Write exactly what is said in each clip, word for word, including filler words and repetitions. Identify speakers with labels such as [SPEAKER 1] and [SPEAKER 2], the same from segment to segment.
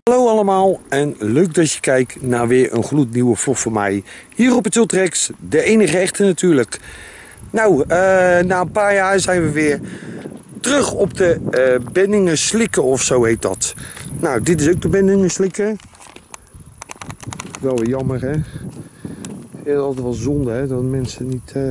[SPEAKER 1] Hallo allemaal en leuk dat je kijkt naar weer een gloednieuwe vlog van mij. Hier op het Ultrex, de enige echte natuurlijk. Nou, uh, na een paar jaar zijn we weer terug op de uh, Benningen Slikken of zo heet dat. Nou, dit is ook de Benningen Slikken. Wel weer jammer hè. Het is altijd wel zonde hè, dat mensen niet uh,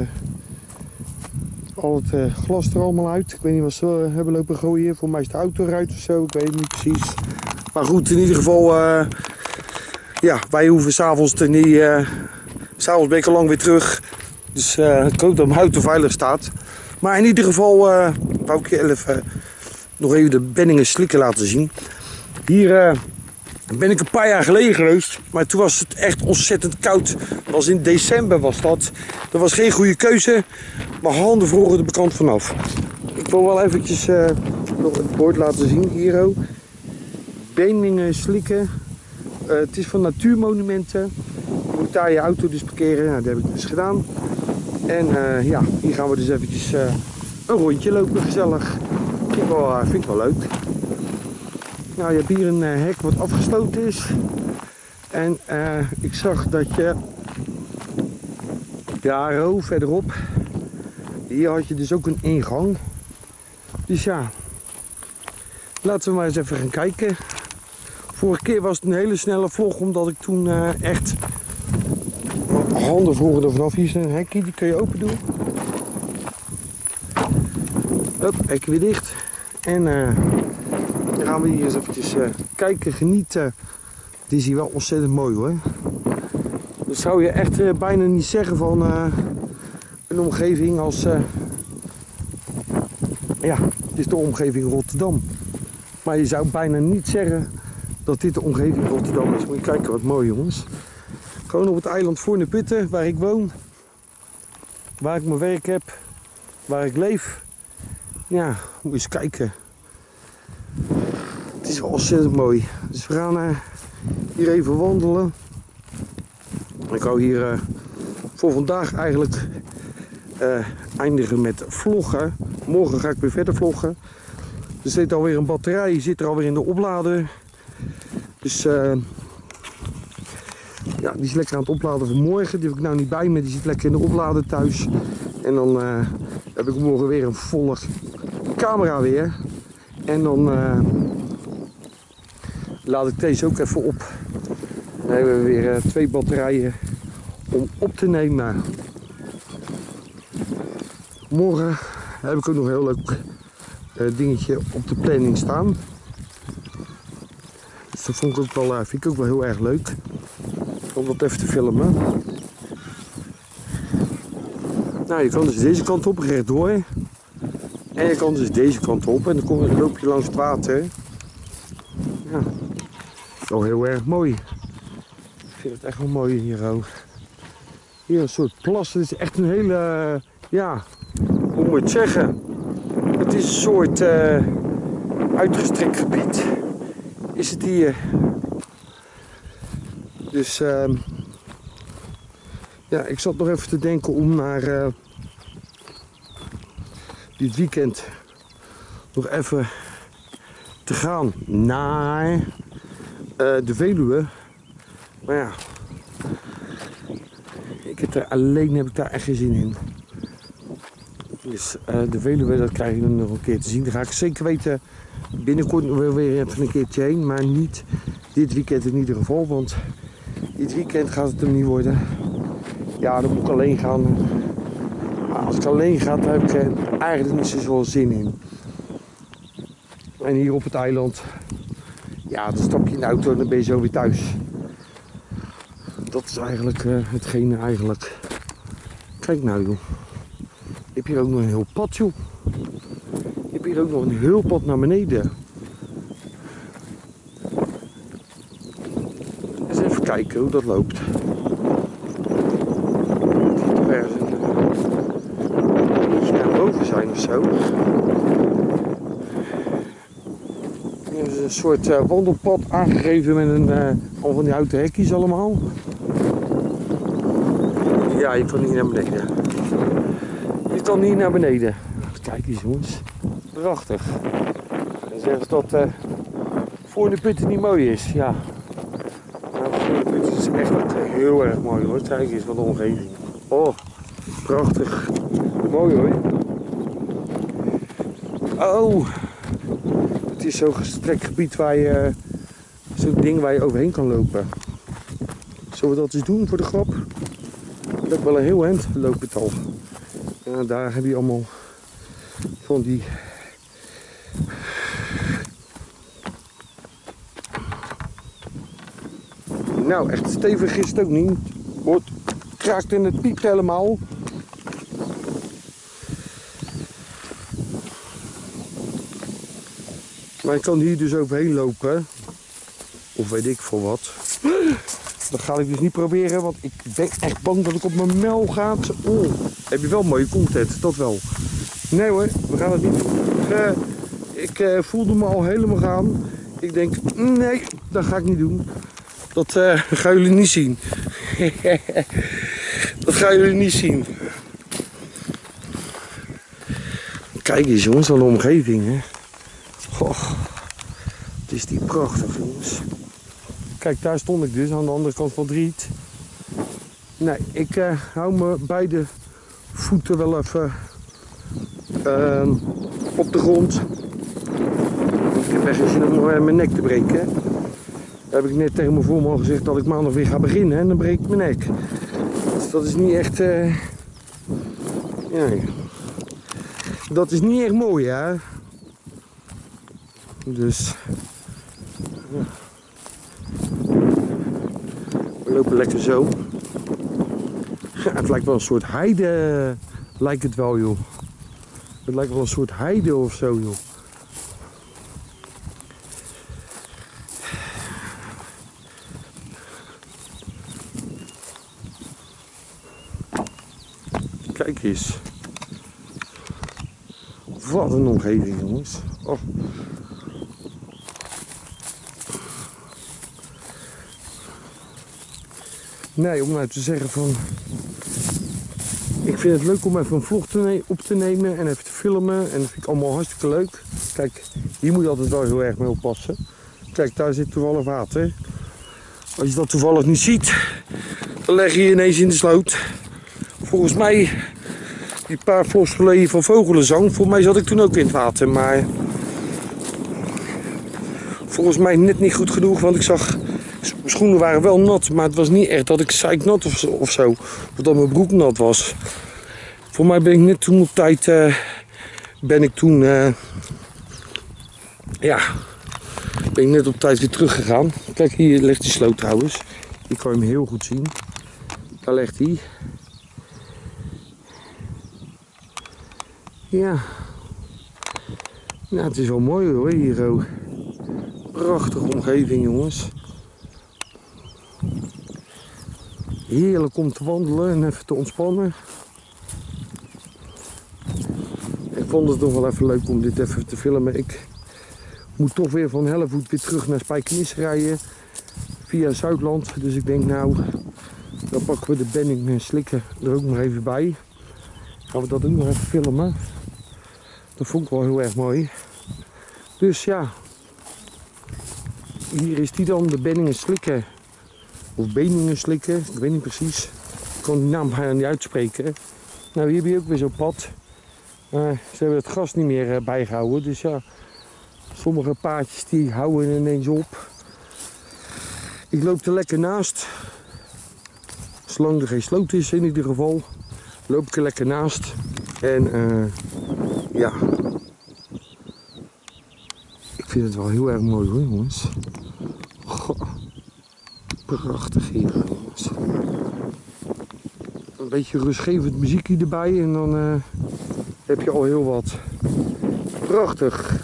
[SPEAKER 1] al het uh, glas er allemaal uit. Ik weet niet wat ze uh, hebben lopen gooien. Voor mij is de auto eruit of zo, ik weet het niet precies. Maar goed, in ieder geval, uh, ja, wij hoeven s'avonds er niet, uh, s'avonds ben ik al lang weer terug. Dus uh, ik hoop dat mijn auto veilig staat. Maar in ieder geval, uh, wou ik je even, uh, nog even de Benningen Slikken laten zien. Hier uh, ben ik een paar jaar geleden geweest, maar toen was het echt ontzettend koud. Dat was in december was dat. Dat was geen goede keuze, maar handen vroegen de bekant vanaf. Ik wil wel eventjes uh, nog het bord laten zien, hier ook. Benningen Slikken. Uh, het is van Natuurmonumenten. Je moet daar je auto dus parkeren. Nou, dat heb ik dus gedaan. En uh, ja, hier gaan we dus eventjes uh, een rondje lopen, gezellig. Vind ik wel, uh, vind ik wel leuk. Nou, je hebt hier een uh, hek wat afgesloten is. En uh, ik zag dat je daar oh, verderop, hier had je dus ook een ingang. Dus ja, laten we maar eens even gaan kijken. Vorige keer was het een hele snelle vlog, omdat ik toen uh, echt mijn handen vroegen er vanaf. Hier is een hekje, die kun je open doen. Hop, hekje weer dicht. En uh, dan gaan we hier eens eventjes uh, kijken, genieten. Het is hier wel ontzettend mooi hoor. Dat zou je echt uh, bijna niet zeggen van uh, een omgeving als... Uh, ja, het is de omgeving Rotterdam. Maar je zou bijna niet zeggen dat dit de omgeving Rotterdam is. Moet je kijken wat mooi jongens. Gewoon op het eiland Voorne-Putten, waar ik woon. Waar ik mijn werk heb. Waar ik leef. Ja, moet je eens kijken. Het is wel ontzettend mooi. Dus we gaan uh, hier even wandelen. Ik hou hier uh, voor vandaag eigenlijk uh, eindigen met vloggen. Morgen ga ik weer verder vloggen. Er zit alweer een batterij, zit er alweer in de oplader. Dus uh, ja, die is lekker aan het opladen voor morgen. Die heb ik nou niet bij me, die zit lekker in de oplader thuis. En dan uh, heb ik morgen weer een volle camera weer. En dan uh, laat ik deze ook even op. Dan hebben we weer uh, twee batterijen om op te nemen. Morgen heb ik ook nog een heel leuk uh, dingetje op de planning staan. Dus dat vond ik ook wel, uh, vind ik ook wel heel erg leuk om dat even te filmen. Nou, je kan dus deze kant op, rechtdoor. En je kan dus deze kant op en dan, kom, dan loop je langs het water. Ja, wel heel erg mooi. Ik vind het echt wel mooi hier ook. Hier een soort plas. Het is echt een hele, uh, ja, hoe moet je het zeggen? Het is een soort uh, uitgestrekt gebied. Is het hier. Dus uh, ja, ik zat nog even te denken om naar uh, dit weekend nog even te gaan naar uh, de Veluwe. Maar ja, ik heb er alleen heb ik daar echt geen zin in. Dus uh, de Veluwe, dat krijg je dan nog een keer te zien. Daar ga ik zeker weten binnenkort nog weer even een keertje heen. Maar niet dit weekend in ieder geval. Want dit weekend gaat het hem niet worden. Ja, dan moet ik alleen gaan. Maar als ik alleen ga, dan heb ik er eigenlijk niet zoveel zin in. En hier op het eiland. Ja, dan stap je in de auto en dan ben je zo weer thuis. Dat is eigenlijk uh, hetgene eigenlijk. Kijk nou joh. Je hebt hier ook nog een heel pad joh. Je hebt hier ook nog een heel pad naar beneden. Eens even kijken hoe dat loopt. Het moet toch ergens een, een beetje naar boven zijn of zo. Hier is een soort uh, wandelpad aangegeven met een, uh, al van die houten hekjes allemaal. Ja, je kan niet naar beneden. Je kan niet naar beneden. Kijk eens jongens. Prachtig. En zeggen ze dat uh, voor de putten niet mooi is. Ja. Nou, voor de putten is echt heel erg mooi hoor. Kijk eens wat de omgeving. Oh, prachtig. Mooi hoor. Oh, het is zo'n gestrekt gebied waar je, zo'n ding waar je overheen kan lopen. Zullen we dat eens doen voor de grap? Dat is wel een heel eind, loopt het al. Ja, daar heb je allemaal van die... Nou, echt stevig is het ook niet. Wordt kraakt en het piept helemaal. Maar ik kan hier dus overheen lopen. Of weet ik veel wat. Dat ga ik dus niet proberen, want ik ben echt bang dat ik op mijn mel ga. Oh, heb je wel mooie content, dat wel. Nee hoor, we gaan het niet doen. Uh, ik uh, voelde me al helemaal gaan. Ik denk, nee, dat ga ik niet doen. Dat uh, gaan jullie niet zien. Dat gaan jullie niet zien. Kijk eens jongens, wat een omgeving hè. Goh, het is die prachtig jongens. Kijk, daar stond ik dus aan de andere kant van het riet. Nee, ik uh, hou me beide voeten wel even uh, op de grond. Ik heb echt geen zin om mijn nek te breken. Daar heb ik net tegen mijn voorman gezegd dat ik maandag weer ga beginnen en dan breek ik mijn nek. Dus dat is niet echt... Uh, ja, dat is niet echt mooi hè. Dus... Ja. We lopen lekker zo. Ja, het lijkt wel een soort heide, lijkt het wel joh. Het lijkt wel een soort heide of zo joh. Kijk eens. Wat een omgeving jongens. Oh. Nee, om nou te zeggen van... Ik vind het leuk om even een vlog te op te nemen en even te filmen. En dat vind ik allemaal hartstikke leuk. Kijk, hier moet je altijd wel heel erg mee oppassen. Kijk, daar zit toevallig water. Als je dat toevallig niet ziet, dan leg je je ineens in de sloot. Volgens mij, die paar vlogs geleden van vogelenzang, volgens mij zat ik toen ook in het water. Maar volgens mij net niet goed genoeg, want ik zag... Mijn schoenen waren wel nat, maar het was niet echt dat ik zeiknat of, of zo. Of dat mijn broek nat was. Voor mij ben ik net toen op tijd... Uh, ben ik toen... Uh, ja... Ben ik net op tijd weer teruggegaan. Kijk, hier ligt die sloot trouwens. Hier kan je hem heel goed zien. Daar ligt hij. Ja. Nou, het is wel mooi hoor, hier ook. Prachtige omgeving jongens. Heerlijk om te wandelen en even te ontspannen. Ik vond het toch wel even leuk om dit even te filmen. Ik moet toch weer van Hellevoet weer terug naar Spijkenisse rijden. Via Zuidland. Dus ik denk nou, dan pakken we de Benning en Slikken er ook nog even bij. Gaan we dat ook nog even filmen. Dat vond ik wel heel erg mooi. Dus ja. Hier is die dan, de Benning en Slikken. Of Beningen slikken, ik weet niet precies. Ik kan die naam bijna niet uitspreken. Nou, hier heb je ook weer zo'n pad. Uh, ze hebben het gras niet meer uh, bijgehouden. Dus ja, sommige paadjes die houden ineens op. Ik loop er lekker naast. Zolang er geen sloot is in ieder geval. Loop ik er lekker naast. En uh, ja. Ik vind het wel heel erg mooi hoor jongens. Goh. Prachtig hier jongens. Een beetje rustgevend muziekje erbij en dan uh, heb je al heel wat. Prachtig.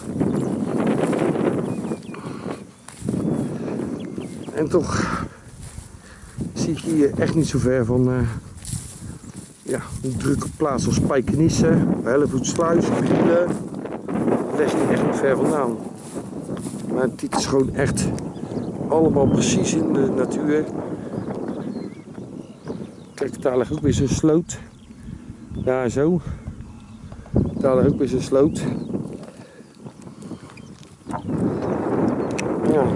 [SPEAKER 1] En toch zie ik hier echt niet zo ver van uh, ja, een drukke plaats als Spijkenisse, Hellevoetsluis, Brielen. Dat is niet echt niet ver vandaan. Maar dit is gewoon echt allemaal precies in de natuur. Kijk, daar ligt ook weer zo'n sloot. Daar zo. Daar ligt ook weer zo'n sloot. Ja.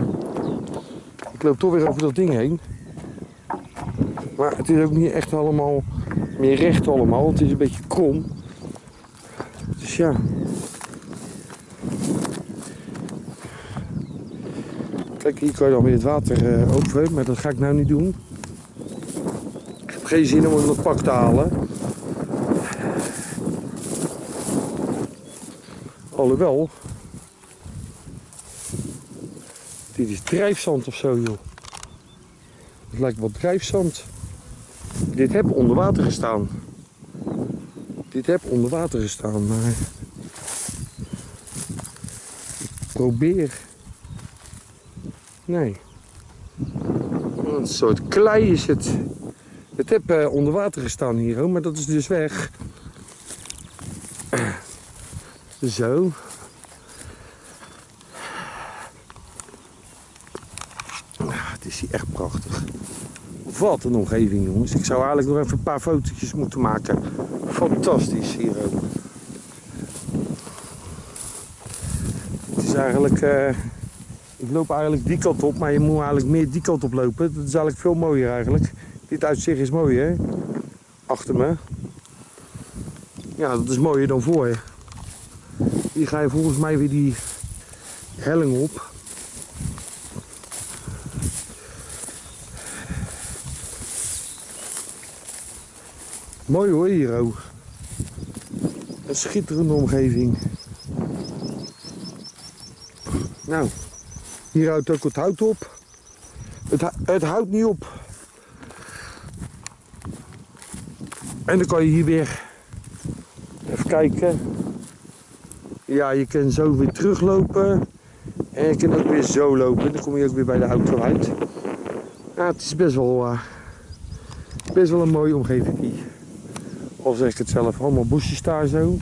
[SPEAKER 1] loop toch weer over dat ding heen. Maar het is ook niet echt allemaal meer recht allemaal. Het is een beetje krom. Dus ja. Kijk, hier kan je dan weer het water uh, over. Maar dat ga ik nou niet doen. Ik heb geen zin om dat pak te halen. Alhoewel. Dit is drijfzand of zo, joh. Het lijkt wel drijfzand. Dit heb onder water gestaan. Dit heb onder water gestaan, maar... Ik probeer... Nee. Een soort klei is het. Het heb uh, onder water gestaan hier, hoor, maar dat is dus weg. Zo. Het is hier echt prachtig. Wat een omgeving, jongens. Ik zou eigenlijk nog even een paar fotootjes moeten maken. Fantastisch hier ook. Het is eigenlijk... Uh, ik loop eigenlijk die kant op, maar je moet eigenlijk meer die kant op lopen. Dat is eigenlijk veel mooier eigenlijk. Dit uitzicht is mooi, hè? Achter me. Ja, dat is mooier dan voor je. Hier ga je volgens mij weer die helling op. Mooi hoor hier ook. Een schitterende omgeving. Nou, hier houdt ook het hout op. Het, het houdt niet op. En dan kan je hier weer even kijken. Ja, je kan zo weer teruglopen. En je kan ook weer zo lopen. Dan kom je ook weer bij de auto uit. Ja, het is best wel, uh, best wel een mooie omgeving hier. Al zeg ik het zelf, allemaal bosjes daar zo.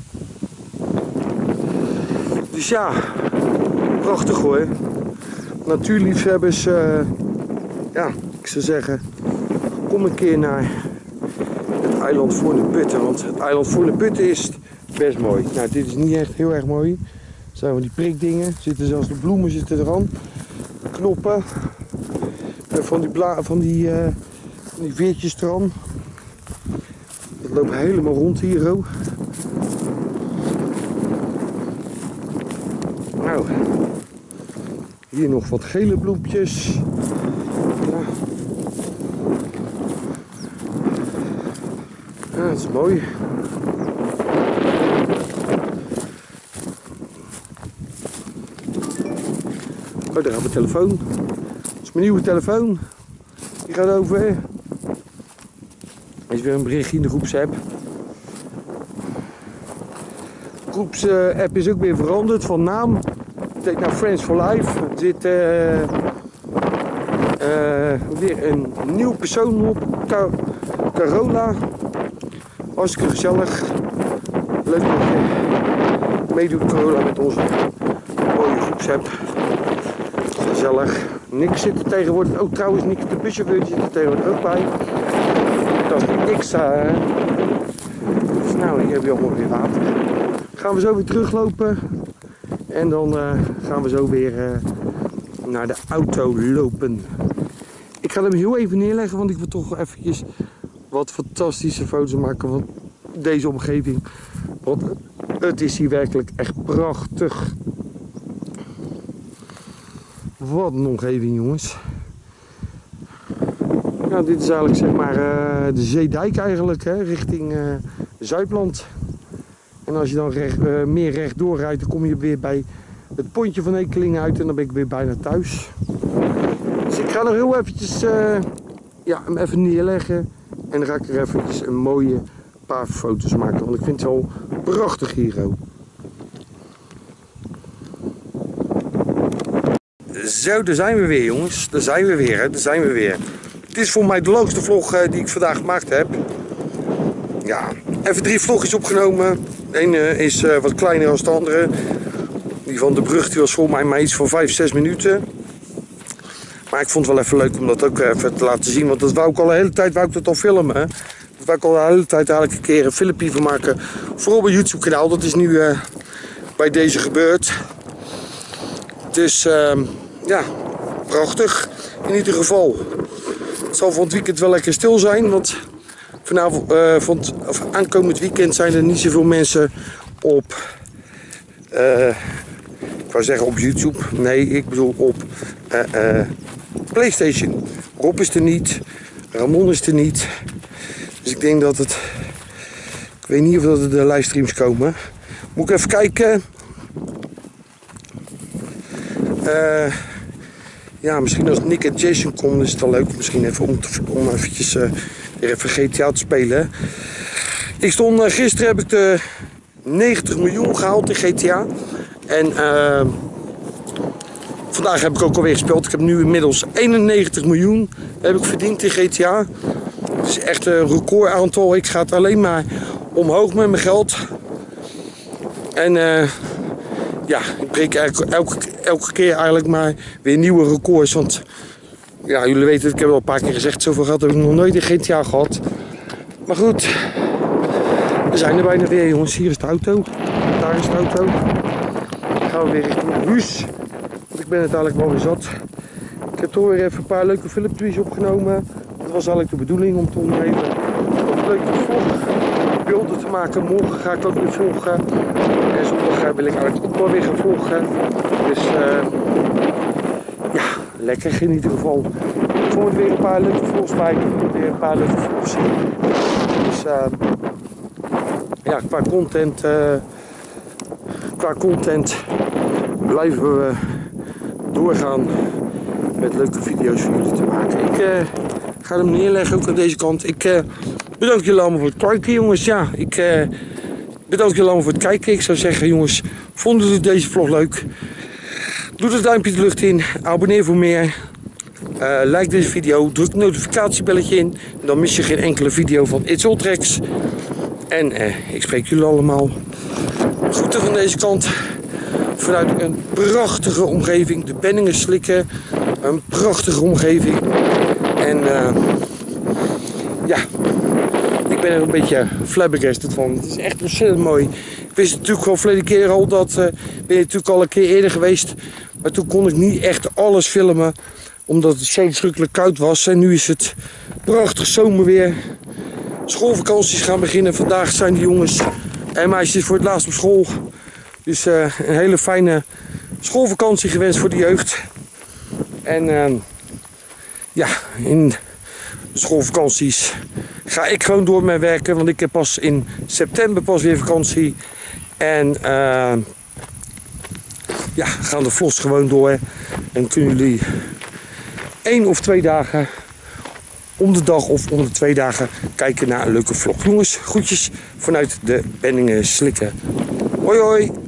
[SPEAKER 1] Dus ja, prachtig hoor. Natuurliefhebbers, uh, ja, ik zou zeggen, kom een keer naar het eiland Voorne-Putten. Want het eiland Voorne-Putten is best mooi. Nou, dit is niet echt heel erg mooi. Er zijn van die prikdingen, zitten zelfs de bloemen zitten eraan. Knoppen. En van die, bla van die, uh, van die veertjes eraan. Het loopt helemaal rond hier ook. Nou, hier nog wat gele bloempjes. Ja. Ja, dat is mooi. Oh, daar gaat mijn telefoon. Dat is mijn nieuwe telefoon. Die gaat over. Er is weer een berichtje in de groepsapp. De groepsapp is ook weer veranderd van naam. Het heet nou Friends for Life. Er zit uh, uh, weer een nieuwe persoon op. Car Carola. Hartstikke gezellig. Leuk dat je meedoet, Carola, met onze mooie groepsapp. Gezellig. Nick zit er tegenwoordig ook trouwens. Nick de buschauffeur zit er tegenwoordig ook bij. Dat is die extra. Dus nou, hier heb je allemaal weer water. Gaan we zo weer teruglopen. En dan uh, gaan we zo weer uh, naar de auto lopen. Ik ga hem heel even neerleggen, want ik wil toch eventjes wat fantastische foto's maken van deze omgeving. Want het is hier werkelijk echt prachtig. Wat een omgeving, jongens. Nou, dit is eigenlijk zeg maar uh, de zeedijk eigenlijk, hè, richting uh, Zuidland. En als je dan recht, uh, meer rechtdoor rijdt, dan kom je weer bij het pontje van Ekeling uit en dan ben ik weer bijna thuis. Dus ik ga nog heel eventjes uh, ja, hem even neerleggen en dan ga ik er eventjes een mooie paar foto's maken, want ik vind het wel prachtig hier ook. Zo, daar zijn we weer, jongens. Daar zijn we weer, hè. Daar zijn we weer. Het is voor mij de langste vlog uh, die ik vandaag gemaakt heb. Ja, even drie vlogjes opgenomen. De ene is uh, wat kleiner dan de andere. Die van de brug die was volgens mij maar iets van vijf, zes minuten. Maar ik vond het wel even leuk om dat ook even te laten zien. Want dat wou ik al de hele tijd wou ik dat al filmen. Dat wou ik al de hele tijd eigenlijk een keer een filmpje van maken. Vooral op mijn YouTube kanaal. Dat is nu uh, bij deze gebeurd. Dus uh, ja, prachtig. in ieder geval, het zal van het weekend wel lekker stil zijn. Want vanavond, uh, van het, of aankomend weekend zijn er niet zoveel mensen op, uh, ik wou zeggen op YouTube. Nee, ik bedoel op uh, uh, PlayStation. Rob is er niet, Ramon is er niet. Dus ik denk dat het, ik weet niet of dat er de livestreams komen. Moet ik even kijken. Uh, ja, misschien als Nick en Jason komen is het wel leuk. Misschien even om, te, om eventjes uh, weer even G T A te spelen. Ik stond, uh, gisteren heb ik de negentig miljoen gehaald in G T A. En uh, vandaag heb ik ook alweer gespeeld. Ik heb nu inmiddels eenennegentig miljoen heb ik verdiend in G T A. Het is echt een recordaantal. Ik ga het alleen maar omhoog met mijn geld. En uh, ja, ik breek elke, elke, elke keer eigenlijk maar weer nieuwe records. Want ja, jullie weten het, ik heb al een paar keer gezegd, zoveel geld heb ik nog nooit in G T A gehad. Maar goed, we zijn er bijna weer, jongens. Hier is de auto, daar is de auto. Dan gaan we weer richting huis. Want ik ben het eigenlijk wel weer zat. Ik heb toch weer even een paar leuke filmpjes opgenomen. Dat was eigenlijk de bedoeling om toch even een leuke vlogbeelden te maken. Morgen ga ik ook weer vloggen. En zondag wil ik eigenlijk ook wel weer gaan vloggen. Dus uh, ja, lekker in ieder geval. Er komen weer een paar leuke vlogs bij. Er komen weer een paar leuke vlogs. Dus uh, ja, qua content, uh, qua content blijven we doorgaan met leuke video's voor jullie te maken. Ik uh, ga hem neerleggen ook aan deze kant. Ik uh, bedank jullie allemaal voor het kijken, jongens. Ja, ik uh, bedank jullie allemaal voor het kijken. Ik zou zeggen, jongens, vonden jullie deze vlog leuk? Doe het duimpje de lucht in. Abonneer voor meer. Uh, like deze video. Druk het notificatiebelletje in. En dan mis je geen enkele video van It's Ultrex. En uh, ik spreek jullie allemaal. Groeten van deze kant. Vanuit een prachtige omgeving. De Benningen slikken. Een prachtige omgeving. En uh, ja, ik ben er een beetje flabbergasted van. Het is echt ontzettend mooi. Ik wist natuurlijk al verleden keer al dat, uh, ben je natuurlijk al een keer eerder geweest. Maar toen kon ik niet echt alles filmen. Omdat het zo verschrikkelijk koud was. En nu is het prachtig zomerweer. Schoolvakanties gaan beginnen. Vandaag zijn de jongens en meisjes voor het laatst op school. Dus uh, een hele fijne schoolvakantie gewenst voor de jeugd. En uh, ja, in de schoolvakanties ga ik gewoon door met werken. Want ik heb pas in september pas weer vakantie. En uh, ja, gaan de vlogs gewoon door. En kunnen jullie één of twee dagen om de dag of om de twee dagen kijken naar een leuke vlog. Jongens, groetjes vanuit de Benningen slikken. Hoi hoi!